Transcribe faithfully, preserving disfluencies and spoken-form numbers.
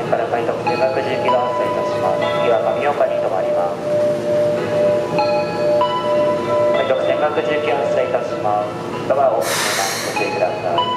線から快特線がくじ行きが発車いたします。次は上岡に停まります。快特線がくじ行き発車いたします。ドアを閉めます。ご注意ください。